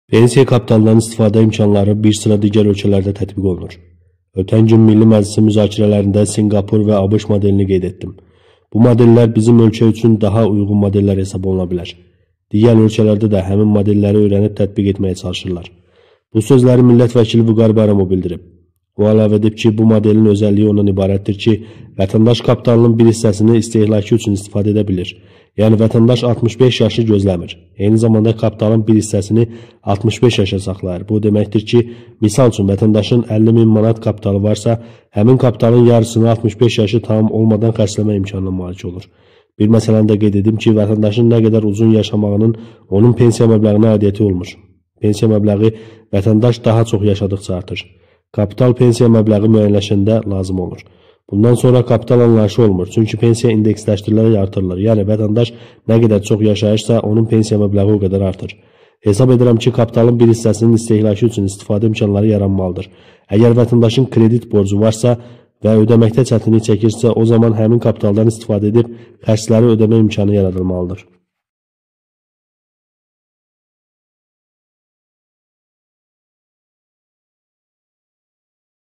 Pensiya kapitalından istifadə imkanları bir sıra digər ölkələrdə tətbiq olunur. Ötən gün Milli Məclisin müzakirələrində Singapur və ABŞ modelini qeyd etdim. Bu modellər bizim ölkə üçün daha uyğun modellər hesab oluna bilər. Digər ölkələrdə də həmin modelləri öyrənib tətbiq etməyə çalışırlar. Bu sözləri millət vəkili Vüqar Bayramov bildirib. O əlavə edib ki, bu modelin özəlliyi ondan ibarətdir ki, vətəndaş kapitalının bir hissəsini istehlakı üçün istifadə edə bilir. Yəni vətəndaş 65 yaşı gözləmir. Eyni zamanda kapitalın bir hissəsini 65 yaşa saxlayır. Bu deməkdir ki, misal üçün vətəndaşın 50.000 manat kapitalı varsa, həmin kapitalın yarısını 65 yaşı tam olmadan xərcləmə imkanına malik olur. Bir məsələni də qeyd edim ki, vətəndaşın nə qədər uzun yaşamağının onun pensiya məbləğinə aidiyyəti olmur. Pensiya məbləği vətəndaş daha çox yaşadıqca artır. Kapital pensiya məbləği müəyyənləşəndə lazım olur. Bundan sonra kapital anlayışı olmur. Çünki pensiya indeksləşdirilərək artırılır. Yəni vətəndaş nə qədər çox yaşayırsa, onun pensiya məbləği o qədər artır. Hesab edirəm ki, kapitalın bir hissəsinin istehlakı üçün istifadə imkanları yaranmalıdır. Əgər vətəndaşın kredit borcu varsa və ödəməkdə çətinlik çəkirsə, o zaman həmin kapitaldan istifadə edib xərcləri ödəmə imkanı yaradılmalıdır.